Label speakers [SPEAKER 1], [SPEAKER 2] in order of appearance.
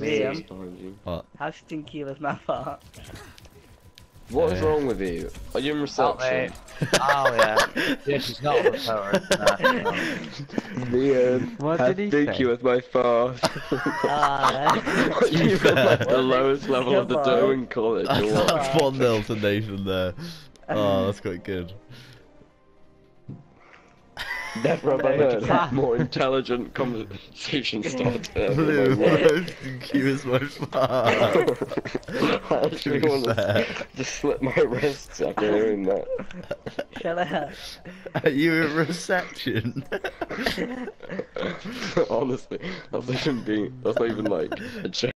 [SPEAKER 1] Liam,
[SPEAKER 2] What?
[SPEAKER 1] how stinky was my fart?
[SPEAKER 3] What is wrong with you? Are you in reception?
[SPEAKER 4] Oh yeah. Yeah, she's not on the tower.
[SPEAKER 3] Liam,
[SPEAKER 2] What
[SPEAKER 3] how
[SPEAKER 2] did he
[SPEAKER 3] stinky
[SPEAKER 2] say?
[SPEAKER 3] was my fart?
[SPEAKER 1] Ah,
[SPEAKER 3] You even like the lowest level of the
[SPEAKER 1] Come on.
[SPEAKER 3] dough in college.
[SPEAKER 2] I
[SPEAKER 3] or what?
[SPEAKER 2] got 1-0 to Nathan there. Oh, that's quite good.
[SPEAKER 3] Never have I heard a more intelligent conversation starter.
[SPEAKER 2] Blue,
[SPEAKER 3] in my life.
[SPEAKER 2] how stinky was my fart?
[SPEAKER 3] I actually want to just slip my wrists after hearing that.
[SPEAKER 1] shut up.
[SPEAKER 2] Are you in reception?
[SPEAKER 3] Honestly, that's not even like a joke.